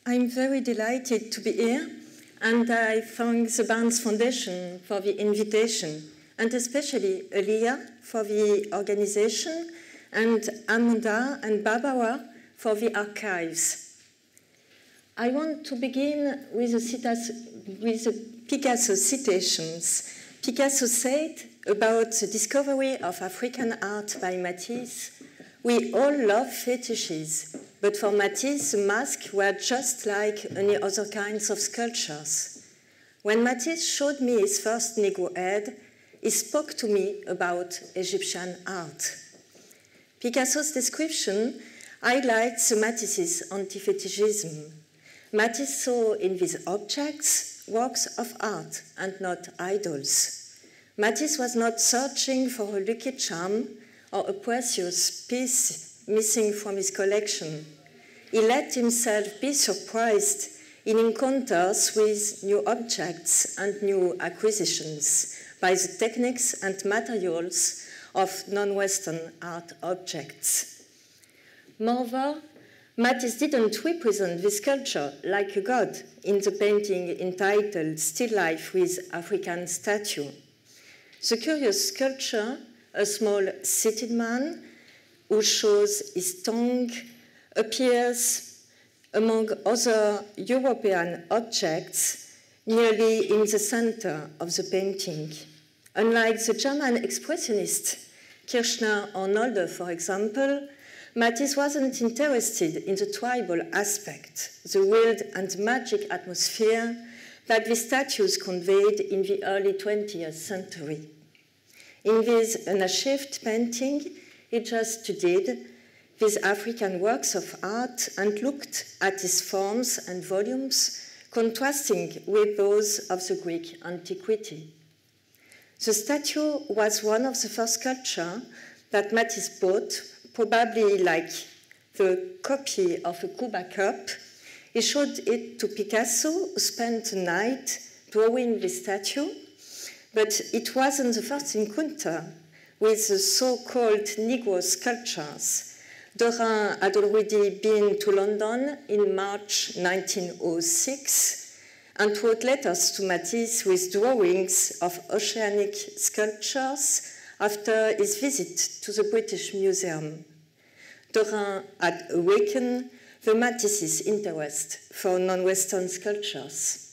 I'm very delighted to be here, and I thank the Barnes Foundation for the invitation, and especially Elia for the organization, and Amanda and Barbara for the archives. I want to begin with the Picasso citations. Picasso said about the discovery of African art by Matisse, "We all love fetishes, but for Matisse, the masks were just like any other kinds of sculptures. When Matisse showed me his first Negro head, he spoke to me about Egyptian art." Picasso's description highlights Matisse's anti-fetishism. Matisse saw in these objects works of art and not idols. Matisse was not searching for a lucky charm or a precious piece missing from his collection. He let himself be surprised in encounters with new objects and new acquisitions by the techniques and materials of non-Western art objects. Moreover, Matisse didn't represent this culture like a god in the painting entitled Still Life with African Statue. The curious sculpture, a small seated man who shows his tongue, appears among other European objects nearly in the center of the painting. Unlike the German expressionists, Kirchner or Nolde, for example, Matisse wasn't interested in the tribal aspect, the wild and magic atmosphere that the statues conveyed in the early 20th century. In this unachieved painting, he just studied these African works of art and looked at his forms and volumes, contrasting with those of the Greek antiquity. The statue was one of the first sculptures that Matisse bought, probably like the copy of a Cuba cup. He showed it to Picasso, who spent the night drawing the statue, but it wasn't the first encounter with the so-called Negro sculptures. Dorin had already been to London in March 1906 and wrote letters to Matisse with drawings of oceanic sculptures after his visit to the British Museum. Dorin had awakened the Matisse's interest for non-Western sculptures.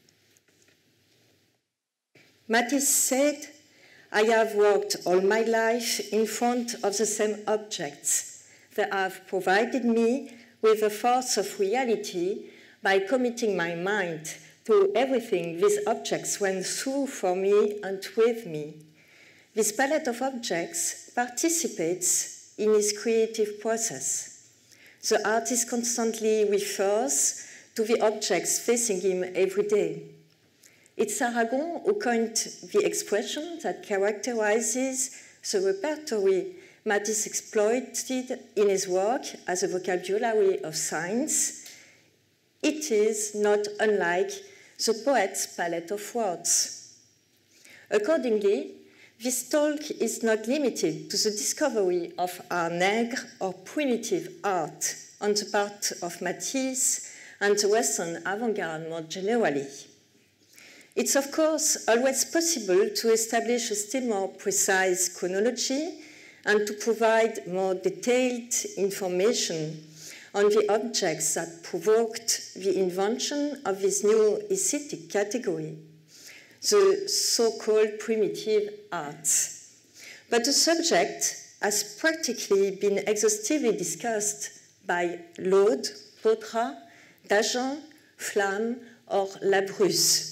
Matisse said, "I have worked all my life in front of the same objects. They have provided me with a force of reality by committing my mind to everything these objects went through for me and with me. This palette of objects participates in his creative process. The artist constantly refers to the objects facing him every day. It's Aragon who coined the expression that characterizes the repertory Matisse exploited in his work as a vocabulary of signs. It is not unlike the poet's palette of words. Accordingly, this talk is not limited to the discovery of art nègre or primitive art on the part of Matisse and the Western avant-garde more generally. It's, of course, always possible to establish a still more precise chronology and to provide more detailed information on the objects that provoked the invention of this new aesthetic category, the so-called primitive arts. But the subject has practically been exhaustively discussed by Laude, Baudrat, Dagen, Flamme, or Labrousse.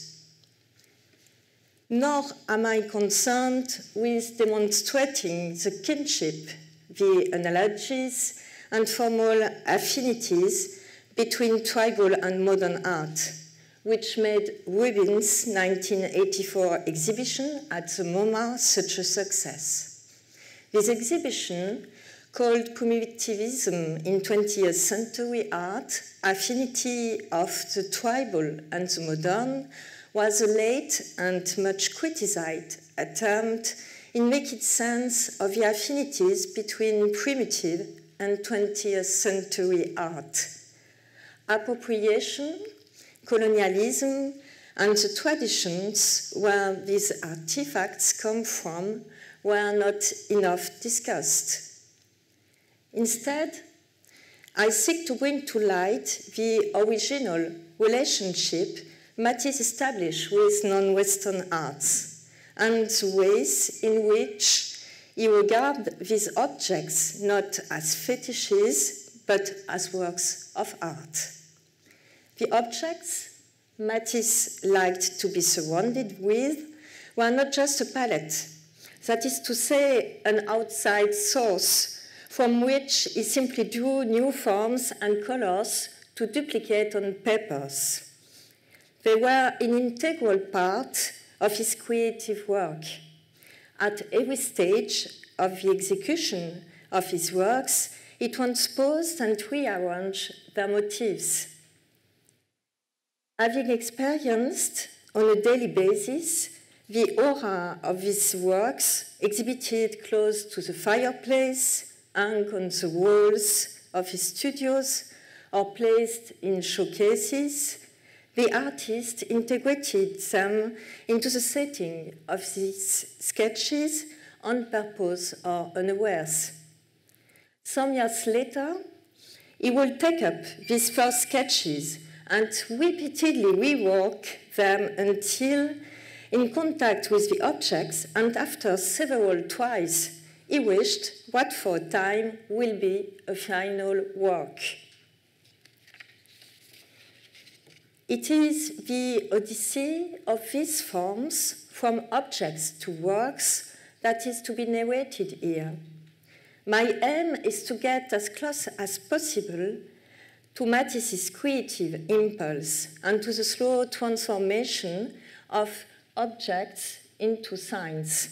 Nor am I concerned with demonstrating the kinship, the analogies, and formal affinities between tribal and modern art, which made Rubin's 1984 exhibition at the MoMA such a success. This exhibition, called Primitivism in 20th Century Art, Affinity of the Tribal and the Modern, was a late and much criticized attempt in making sense of the affinities between primitive and 20th century art. appropriation, colonialism, and the traditions where these artifacts come from were not enough discussed. Instead, I seek to bring to light the original relationship Matisse established with non-Western arts and the ways in which he regarded these objects not as fetishes, but as works of art. The objects Matisse liked to be surrounded with were not just a palette, that is to say, an outside source from which he simply drew new forms and colors to duplicate on papers. They were an integral part of his creative work. At every stage of the execution of his works, he transposed and rearranged their motifs. Having experienced on a daily basis the aura of his works exhibited close to the fireplace, hung on the walls of his studios, or placed in showcases, the artist integrated them into the setting of these sketches on purpose or unawares. Some years later, he will take up these first sketches and repeatedly rework them until, in contact with the objects and after several tries, he wished what for a time will be a final work. It is the odyssey of these forms from objects to works that is to be narrated here. My aim is to get as close as possible to Matisse's creative impulse and to the slow transformation of objects into signs.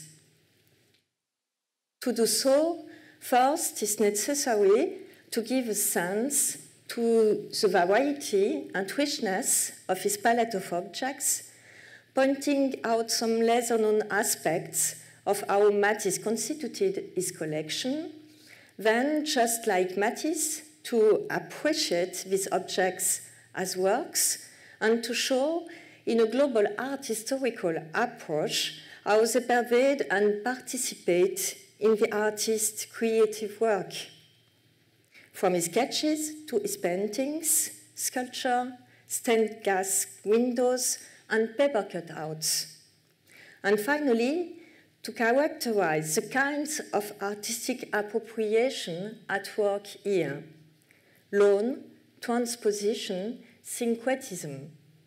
To do so, first, it's necessary to give a sense to the variety and richness of his palette of objects, pointing out some lesser-known aspects of how Matisse constituted his collection, then, just like Matisse, to appreciate these objects as works and to show, in a global art historical approach, how they pervade and participate in the artist's creative work. From his sketches to his paintings, sculpture, stained glass windows, and paper cutouts. And finally, to characterize the kinds of artistic appropriation at work here: loan, transposition, syncretism.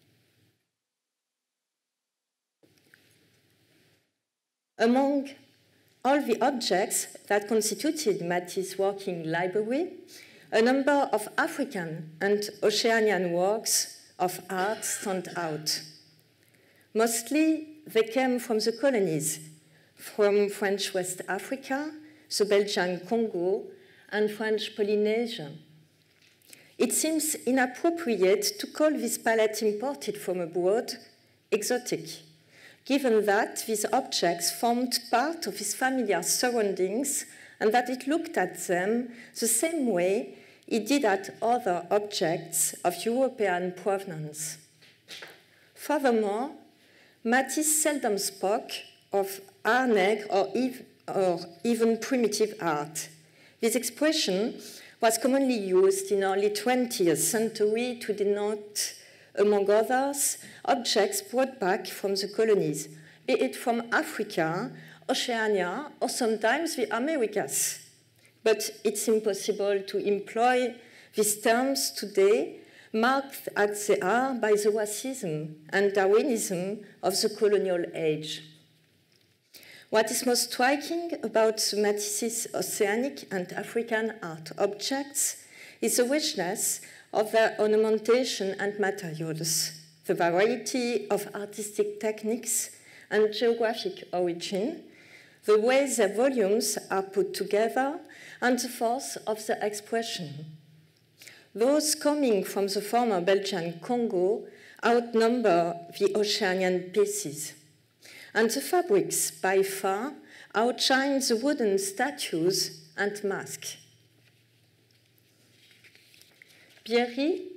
Among all the objects that constituted Matisse's working library, a number of African and Oceanian works of art stand out. Mostly, they came from the colonies, from French West Africa, the Belgian Congo, and French Polynesia. It seems inappropriate to call this palette imported from abroad exotic, given that these objects formed part of his familiar surroundings and that it looked at them the same way it did at other objects of European provenance. Furthermore, Matisse seldom spoke of art nègre or even primitive art. This expression was commonly used in early 20th century to denote, among others, objects brought back from the colonies, be it from Africa, Oceania, or sometimes the Americas. But it's impossible to employ these terms today, marked as they are by the racism and Darwinism of the colonial age. What is most striking about Matisse's Oceanic and African art objects is the richness of their ornamentation and materials, the variety of artistic techniques and geographic origin, the way their volumes are put together, and the force of their expression. Those coming from the former Belgian Congo outnumber the Oceanian pieces, and the fabrics by far outshine the wooden statues and masks. Bierry,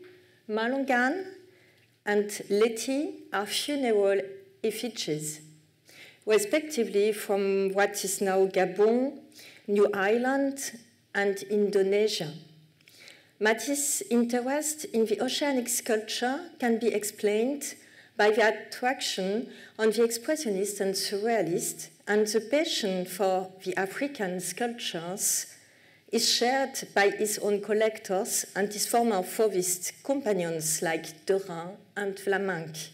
Malongan and Leti are funeral effigies, respectively from what is now Gabon, New Ireland, and Indonesia. Matisse's interest in the oceanic sculpture can be explained by the attraction on the expressionist and surrealist, and the passion for the African sculptures is shared by his own collectors and his former Fauvist companions like Derain and Vlaminck.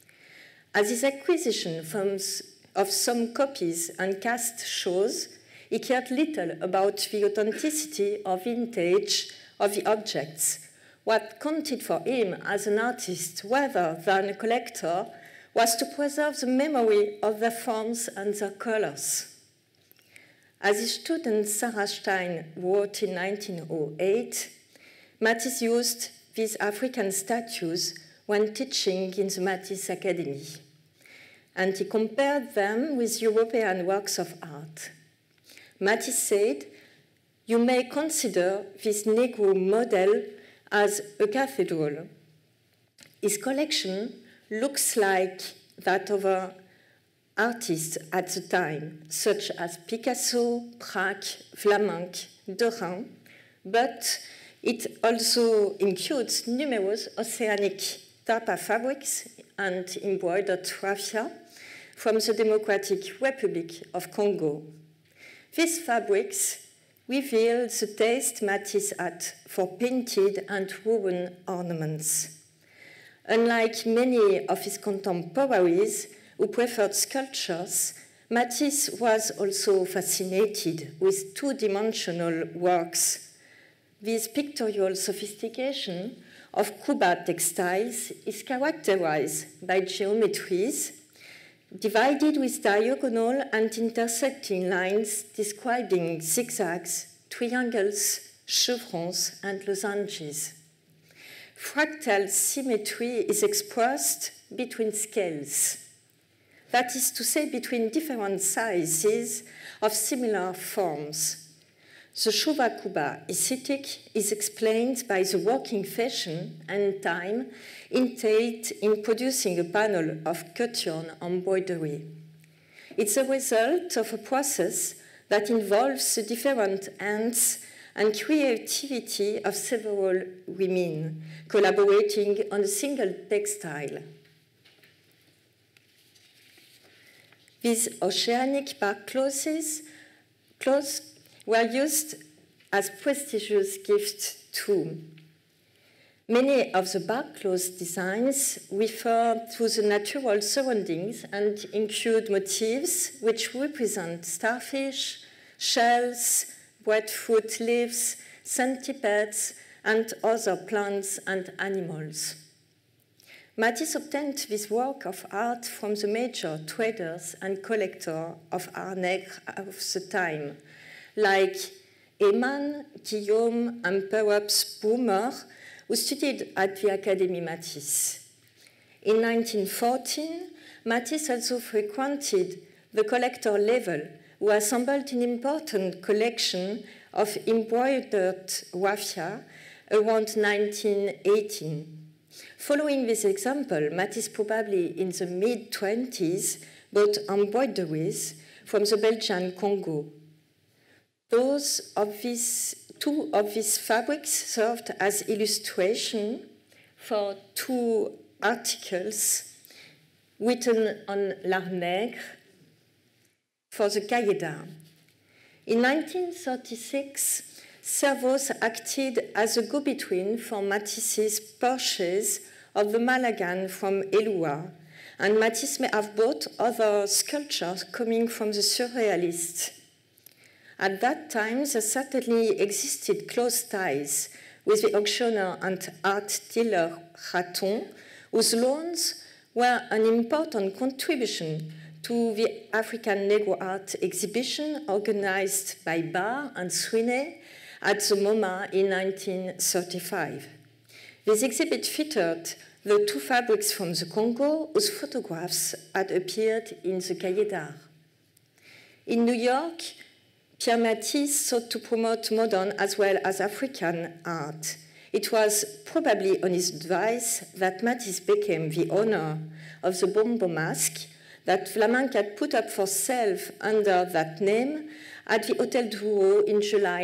As his acquisition of some copies and cast shows, he cared little about the authenticity or vintage of the objects. What counted for him as an artist rather than a collector was to preserve the memory of their forms and their colors. As his student Sarah Stein wrote in 1908, Matisse used these African statues when teaching in the Matisse Academy, and he compared them with European works of art. Matisse said, "You may consider this Negro model as a cathedral. His collection looks like that of artists at the time, such as Picasso, Braque, Vlaminck, Derain, but it also includes numerous oceanic tapa fabrics and embroidered raffia from the Democratic Republic of Congo. These fabrics reveal the taste Matisse had for painted and woven ornaments. Unlike many of his contemporaries who preferred sculptures, Matisse was also fascinated with two-dimensional works. This pictorial sophistication of Cuba textiles is characterized by geometries divided with diagonal and intersecting lines describing zigzags, triangles, chevrons, and lozenges. Fractal symmetry is expressed between scales, that is to say, between different sizes of similar forms. The Shuva Cuba aesthetic is explained by the working fashion and time entailed in producing a panel of cut-yarn embroidery. It's a result of a process that involves the different hands and creativity of several women collaborating on a single textile. These oceanic bark clothes were used as prestigious gifts too. Many of the bark clothes designs refer to the natural surroundings and include motifs which represent starfish, shells, breadfruit leaves, centipedes, and other plants and animals. Matisse obtained this work of art from the major traders and collectors of art nègre of the time, like Eman, Guillaume, and perhaps Boomer, who studied at the Académie Matisse. In 1914, Matisse also frequented the collector level, who assembled an important collection of embroidered raffia around 1918. Following this example, Matisse probably in the mid-20s bought embroideries from the Belgian Congo. Two of these fabrics served as illustration for two articles written on l'art nègre for the Cahiers d'Art. In 1936, Servos acted as a go-between for Matisse's purchase of the Malagan from Elua, and Matisse may have bought other sculptures coming from the Surrealists. At that time, there certainly existed close ties with the auctioneer and art dealer Raton, whose loans were an important contribution to the African Negro art exhibition organized by Barr and Sweeney at the MoMA in 1935. This exhibit featured the two fabrics from the Congo whose photographs had appeared in the Cahiers d'Art. In New York, Pierre Matisse sought to promote modern as well as African art. It was probably on his advice that Matisse became the owner of the Bombo mask that Vlaminck had put up for sale under that name at the Hôtel Drouot in July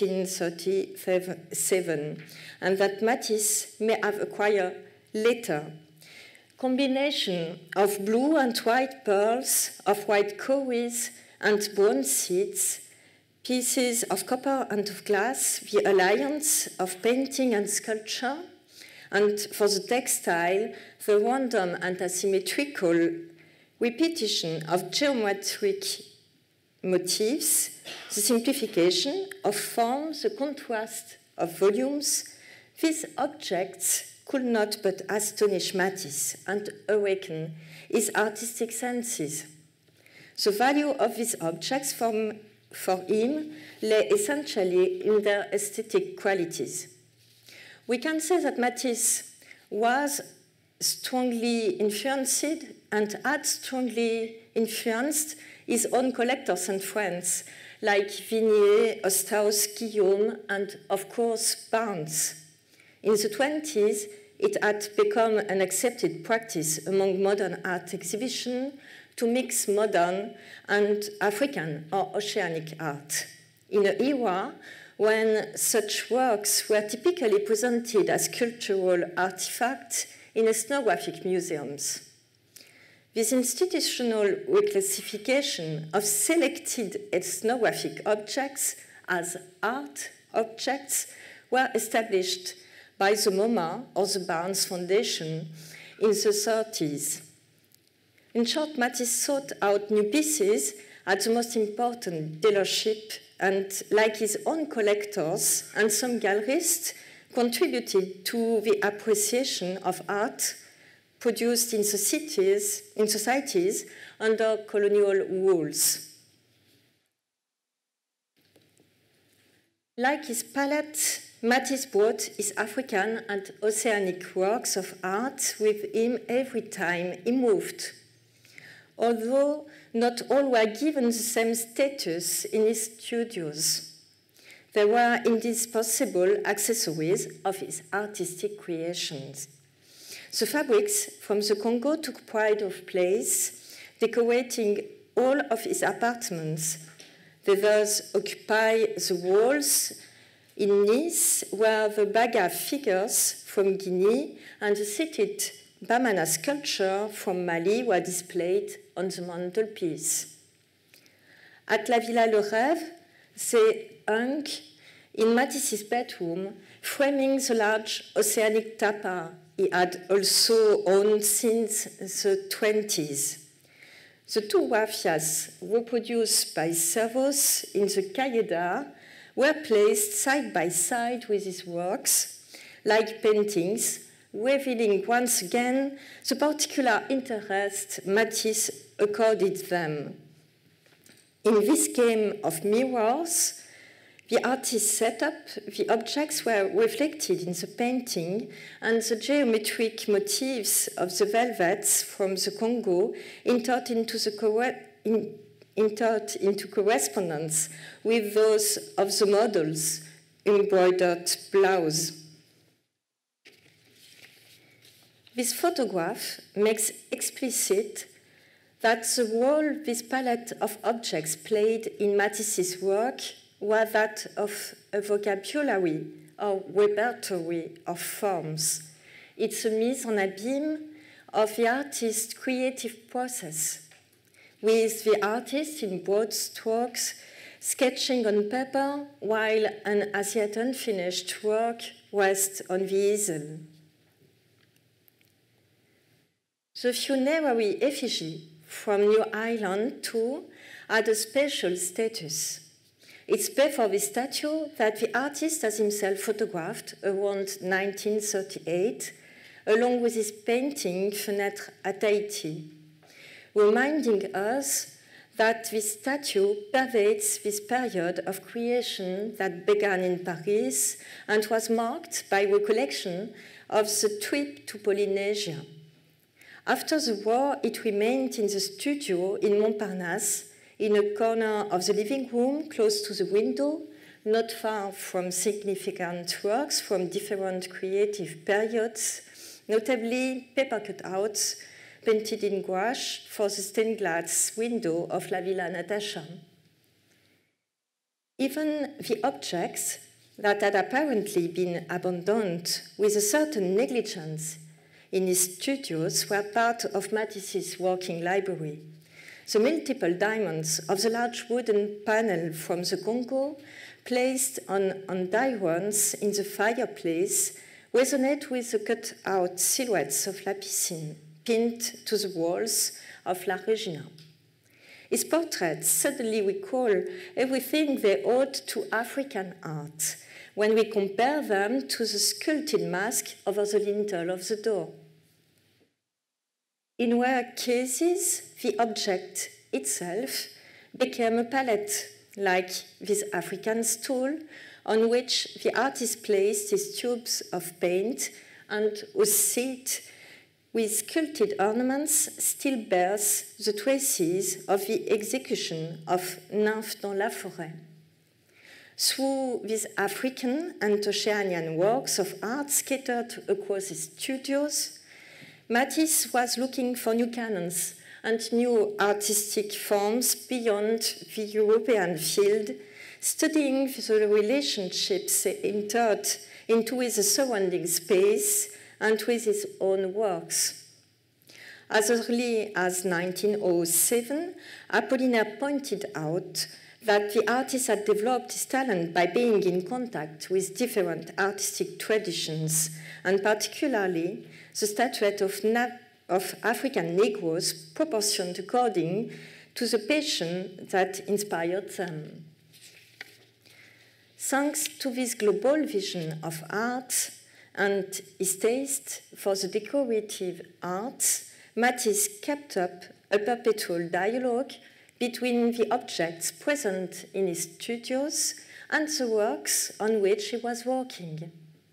1937, and that Matisse may have acquired later. Combination of blue and white pearls, of white cowries and bronze seeds, pieces of copper and of glass, the alliance of painting and sculpture, and for the textile, the random and asymmetrical repetition of geometric motifs, the simplification of forms, the contrast of volumes. These objects could not but astonish Matisse and awaken his artistic senses. The value of these objects for him lay essentially in their aesthetic qualities. We can say that Matisse was strongly influenced and had strongly influenced his own collectors and friends, like Vignier, Osthaus, Guillaume, and of course Barnes. In the 20s, it had become an accepted practice among modern art exhibitions to mix modern and African or oceanic art, in an era when such works were typically presented as cultural artifacts in ethnographic museums. This institutional reclassification of selected ethnographic objects as art objects were established by the MoMA or the Barnes Foundation in the 30s. In short, Matisse sought out new pieces at the most important dealership, and like his own collectors and some gallerists, contributed to the appreciation of art produced in societies under colonial rules. Like his palette, Matisse brought his African and oceanic works of art with him every time he moved. Although not all were given the same status in his studios, they were indispensable accessories of his artistic creations. The fabrics from the Congo took pride of place, decorating all of his apartments. They thus occupy the walls in Nice, where the Baga figures from Guinea and the seated Bamana sculpture from Mali were displayed on the mantelpiece. At La Villa Le Rêve, they hung in Matisse's bedroom, framing the large oceanic tapa he had also owned since the 20s. The two rafias reproduced by Servos in the Cahiers d'Art were placed side by side with his works, like paintings, revealing once again the particular interest Matisse accorded them. In this game of mirrors, the artist set up, the objects were reflected in the painting, and the geometric motifs of the velvets from the Congo entered into correspondence with those of the models' embroidered blouse. This photograph makes explicit that the role this palette of objects played in Matisse's work was that of a vocabulary or repertory of forms. It's a mise en abîme of the artist's creative process, with the artist in broad strokes sketching on paper while an as yet unfinished work rests on the easel. The funerary effigy from New Ireland, too, had a special status. It's before this statue that the artist has himself photographed around 1938, along with his painting Fenêtre à Tahiti, reminding us that this statue pervades this period of creation that began in Paris and was marked by recollection of the trip to Polynesia. After the war, it remained in the studio in Montparnasse, in a corner of the living room close to the window, not far from significant works from different creative periods, notably paper cutouts painted in gouache for the stained glass window of La Villa Natasha. Even the objects that had apparently been abandoned with a certain negligence in his studios were part of Matisse's working library. The multiple diamonds of the large wooden panel from the Congo placed on andirons in the fireplace resonate with the cut-out silhouettes of La Piscine pinned to the walls of La Regina. His portraits suddenly recall everything they owed to African art when we compare them to the sculpted mask over the lintel of the door. In rare cases, the object itself became a palette, like this African stool, on which the artist placed his tubes of paint and whose seat, with sculpted ornaments, still bears the traces of the execution of Nymphe dans la forêt. Through these African and Oceanian works of art scattered across his studios, Matisse was looking for new canons and new artistic forms beyond the European field, studying the relationships they entered into his surrounding space and with his own works. As early as 1907, Apollinaire pointed out that the artist had developed his talent by being in contact with different artistic traditions, and particularly the statuette of African Negroes proportioned according to the passion that inspired them. Thanks to this global vision of art and his taste for the decorative arts, Matisse kept up a perpetual dialogue between the objects present in his studios and the works on which he was working.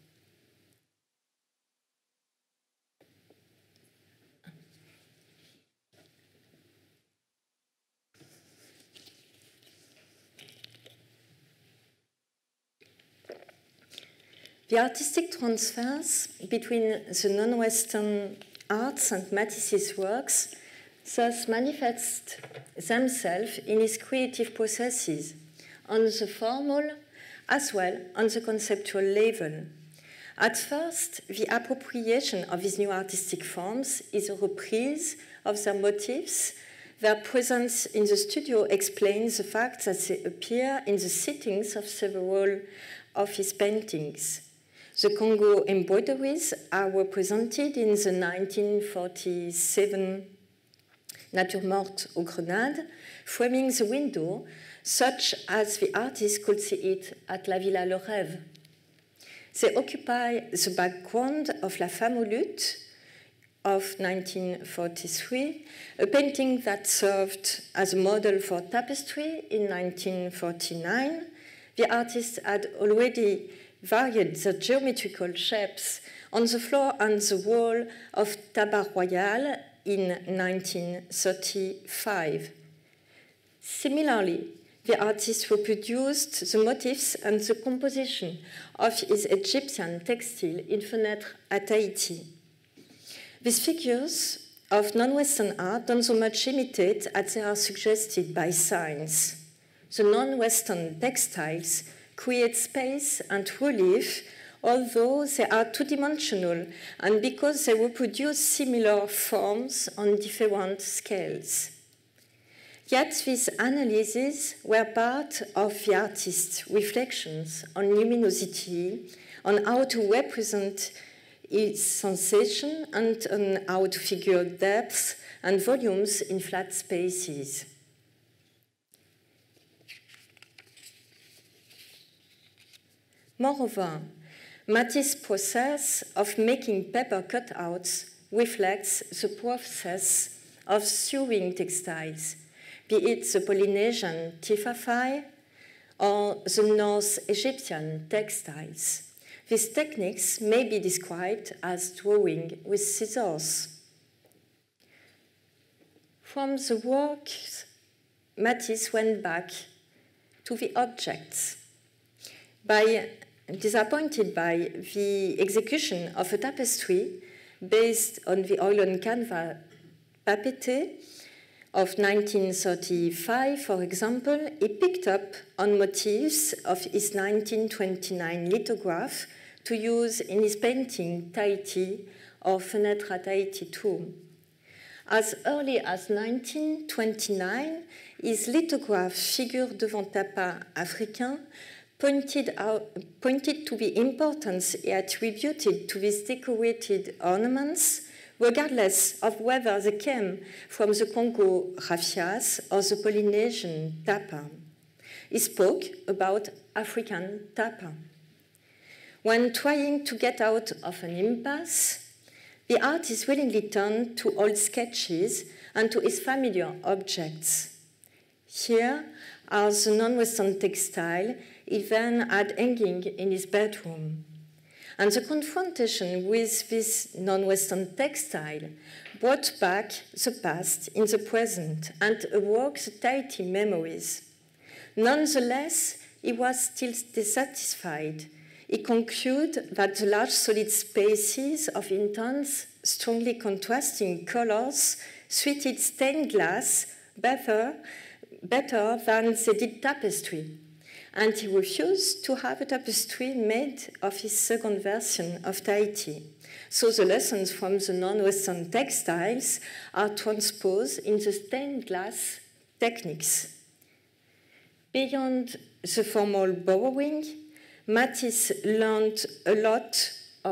The artistic transfers between the non-Western arts and Matisse's works thus manifest themselves in his creative processes, on the formal as well on the conceptual level. At first, the appropriation of these new artistic forms is a reprise of their motifs. Their presence in the studio explains the fact that they appear in the settings of several of his paintings. The Congo embroideries are represented in the 1947 Nature Morte aux Grenades, framing the window such as the artist could see it at La Villa Le Rêve. They occupy the background of La Femme aux Luttes of 1943, a painting that served as a model for tapestry in 1949. The artist had already varied the geometrical shapes on the floor and the wall of Tabac Royal in 1935. Similarly, the artist reproduced the motifs and the composition of his Egyptian textile in Fenêtre at Tahiti. These figures of non-Western art don't so much imitate as they are suggested by signs. The non-Western textiles create space and relief, although they are two-dimensional and because they reproduce similar forms on different scales. Yet these analyses were part of the artist's reflections on luminosity, on how to represent its sensation, and on how to figure depths and volumes in flat spaces. Moreover, Matisse's process of making paper cutouts reflects the process of sewing textiles, be it the Polynesian tifafai or the North Egyptian textiles. These techniques may be described as drawing with scissors. From the works, Matisse went back to the objects. Disappointed by the execution of a tapestry based on the oil on canvas papeete of 1935, for example, he picked up on motifs of his 1929 lithograph to use in his painting Tahiti or Fenêtre à Tahiti II. As early as 1929, his lithograph Figure devant tapin africain pointed to the importance he attributed to these decorated ornaments, regardless of whether they came from the Congo raffias or the Polynesian tapin. He spoke about African tapin. When trying to get out of an impasse, the artist willingly turned to old sketches and to his familiar objects. Here are the non-Western textile he then had hanging in his bedroom. And the confrontation with this non-Western textile brought back the past in the present and awoke the Tahiti memories. Nonetheless, he was still dissatisfied. He concluded that the large solid spaces of intense, strongly contrasting colors suited stained glass better than they did tapestry, and he refused to have a tapestry made of his second version of Tahiti. So the lessons from the non-Western textiles are transposed in the stained glass techniques. Beyond the formal borrowing, Matisse learned a lot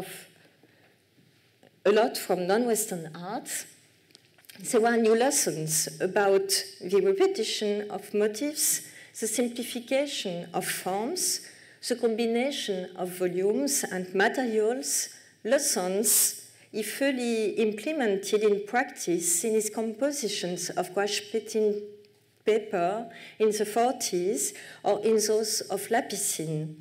from non-Western art. There were new lessons about the repetition of motifs, the simplification of forms, the combination of volumes and materials, lessons he fully implemented in practice in his compositions of gouache paper in the 40s or in those of lapicine.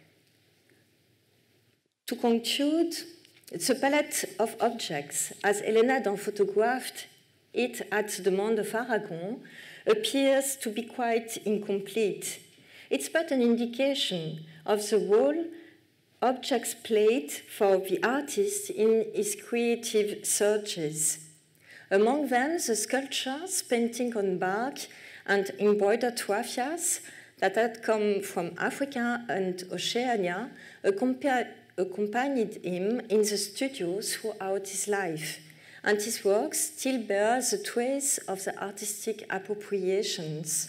To conclude, the palette of objects, as Hélène Ivanoff photographed it at the Monde of Aragon, appears to be quite incomplete. It's but an indication of the role objects played for the artist in his creative searches. Among them, the sculptures, painting on bark, and embroidered raffias that had come from Africa and Oceania accompanied him in the studio throughout his life, and his works still bear the trace of the artistic appropriations.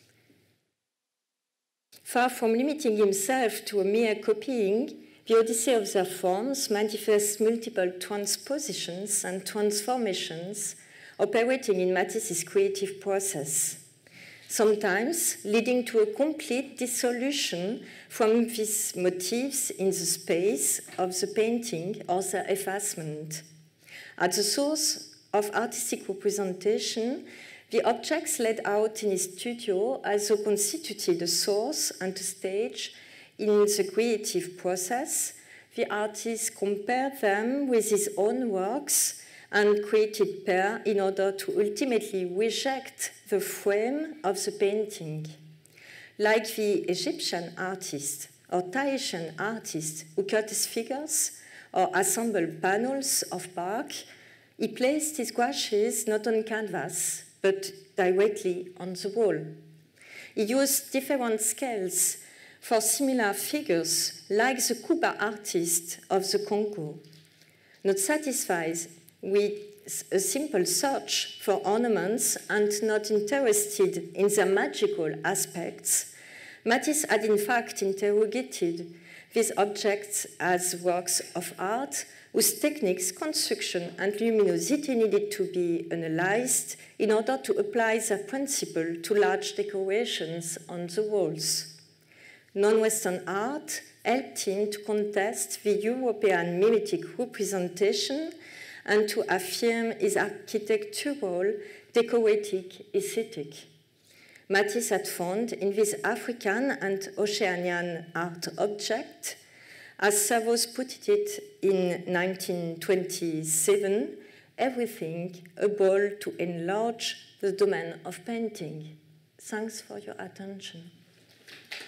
Far from limiting himself to a mere copying, the Odyssey of their forms manifests multiple transpositions and transformations operating in Matisse's creative process, sometimes leading to a complete dissolution from these motifs in the space of the painting or their effacement. At the source of artistic representation, the objects laid out in his studio also constituted a source and a stage in the creative process. The artist compared them with his own works and created pair in order to ultimately reject the frame of the painting. Like the Egyptian artist or Tahitian artist who cut his figures or assembled panels of bark, he placed his gouaches not on canvas, but directly on the wall. He used different scales for similar figures, like the Kuba artist of the Congo. Not satisfied with a simple search for ornaments and not interested in their magical aspects, Matisse had in fact interrogated these objects as works of art whose techniques, construction, and luminosity needed to be analyzed in order to apply their principle to large decorations on the walls. Non-Western art helped him to contest the European mimetic representation and to affirm his architectural, decorative aesthetic. Matisse had found in this African and Oceanian art object, as Savos put it in 1927, everything able to enlarge the domain of painting. Thanks for your attention.